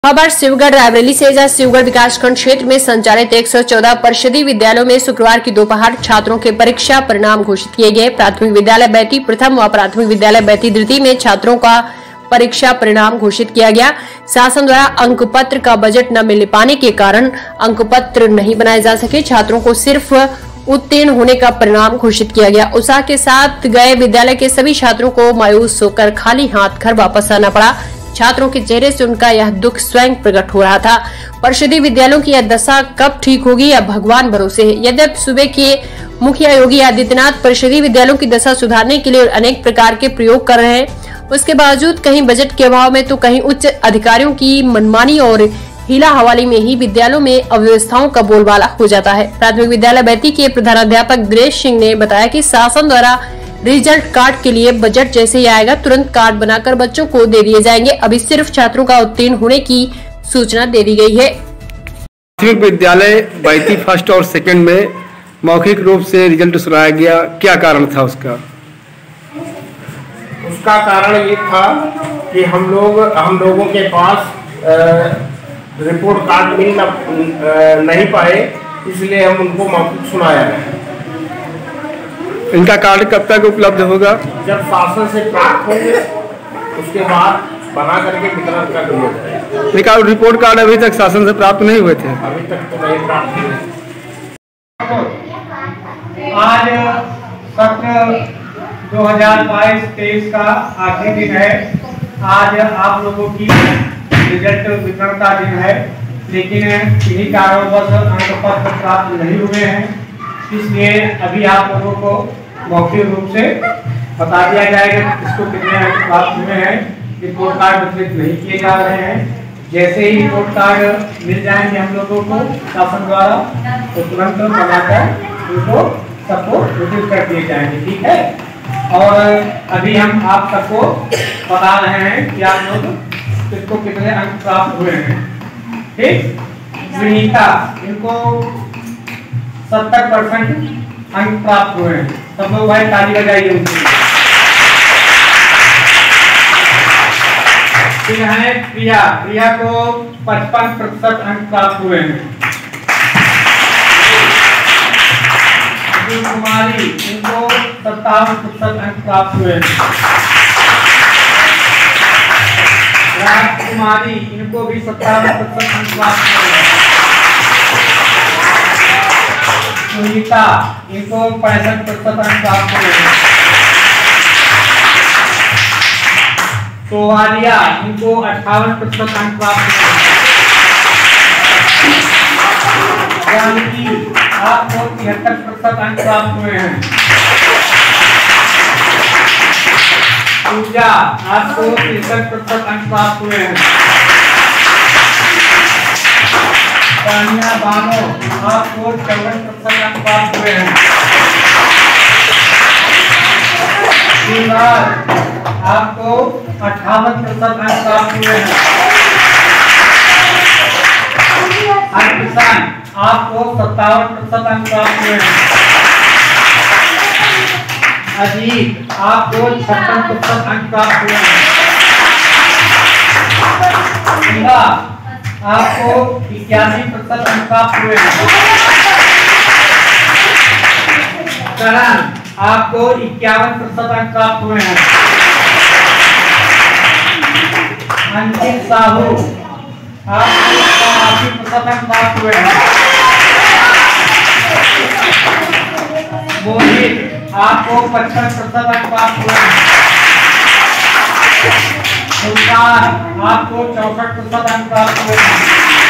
खबर शिवगढ़ रायबरेली से। जहां शिवगढ़ विकासखंड क्षेत्र में संचालित 114 परिषदीय विद्यालयों में शुक्रवार की दोपहर छात्रों के परीक्षा परिणाम घोषित किए गए। प्राथमिक विद्यालय बैती प्रथम व प्राथमिक विद्यालय बैती द्वितीय में छात्रों का परीक्षा परिणाम घोषित किया गया। शासन द्वारा अंक पत्र का बजट न मिल पाने के कारण अंक पत्र नहीं बनाए जा सके। छात्रों को सिर्फ उत्तीर्ण होने का परिणाम घोषित किया गया। उत्साह के साथ गए विद्यालय के सभी छात्रों को मायूस होकर खाली हाथ घर वापस आना पड़ा। छात्रों के चेहरे से उनका यह दुख स्वयं प्रकट हो रहा था। परिषदीय विद्यालयों की यह दशा कब ठीक होगी यह भगवान भरोसे है। यद्यपि सूबे के मुखिया योगी आदित्यनाथ परिषदीय विद्यालयों की दशा सुधारने के लिए अनेक प्रकार के प्रयोग कर रहे हैं, उसके बावजूद कहीं बजट के अभाव में तो कहीं उच्च अधिकारियों की मनमानी और हीला हवाली में ही विद्यालयों में अव्यवस्थाओं का बोलबाला हो जाता है। प्राथमिक विद्यालय बैती के प्रधानाध्यापक दिनेश सिंह ने बताया कि शासन द्वारा रिजल्ट कार्ड के लिए बजट जैसे ही आएगा तुरंत कार्ड बनाकर बच्चों को दे दिए जाएंगे। अभी सिर्फ छात्रों का उत्तीर्ण होने की सूचना दे दी गई है। प्राथमिक विद्यालय बैती फर्स्ट और सेकंड में मौखिक रूप से रिजल्ट सुनाया गया, क्या कारण था उसका? उसका कारण ये था कि हम लोगों के पास रिपोर्ट कार्ड मिल नहीं पाए, इसलिए हम उनको मौखिक सुनाया गया। इनका कार्ड कब तक उपलब्ध होगा? जब शासन से प्राप्त होंगे उसके बाद बना करके वितरण कर दिया जाएगा। लेकिन रिपोर्ट कार्ड अभी तक शासन से प्राप्त नहीं हुए थे। अभी तक तो नहीं प्राप्त हुए। आज सत्र 2022-23 का आखिरी दिन है। आज आप लोगों की रिजल्ट वितरण का दिन है, लेकिन किन्हीं कारणवश अंक पत्र प्राप्त नहीं हुए हैं, इसलिए अभी आप लोगों को मौखिक रूप से बता दिया जाएगा किसको कितने अंक प्राप्त हुए हैं। रिपोर्ट कार्ड वितरित नहीं किए जा रहे हैं। जैसे ही रिपोर्ट कार्ड मिल जाएंगे हम लोगों को शासन द्वारा तो तुरंत बनाकर उनको सबको वितरित कर दिए जाएंगे, ठीक है। और अभी हम आप सबको बता रहे हैं कि आप लोग किसको कितने अंक प्राप्त हुए हैं, ठीक। विनीता, इनको 70% अंक प्राप्त हुए हैं। सब लोग भाई ताली बजाइए उनके लिए। फिर है प्रिया को 55% अंक प्राप्त हुए हैं। कुमारी, इनको 57% अंक प्राप्त हुए हैं। राजकुमारी, इनको भी 57% अंक प्राप्त हुए हैं। सुनीता, इनको 65% अंक प्राप्त हुए हैं। सोहालिया, इनको 58% अंक प्राप्त हुए हैं। जानकी, आपको 73% अंक प्राप्त हुए हैं। पूजा, आपको 63% अंक प्राप्त हुए हैं। तानिया बानो, आपको 54% अंक प्राप्त हुए हैं। आपको 58% अंक प्राप्त हुए हैं। किसान, आपको 57% अंक प्राप्त हुए हैं। अजीत, आपको 56% अंक प्राप्त हुए हैं। आपको 81% अंक प्राप्त हुए हैं। करण, आपको 51% अंक प्राप्त हुए हैं। अंकित साहू, आपको 80% अंक प्राप्त हुए हैं। मोहित, आपको 55% अंक प्राप्त हुए हैं। मुल्तान, आपको 64% अंक प्राप्त हुए हैं।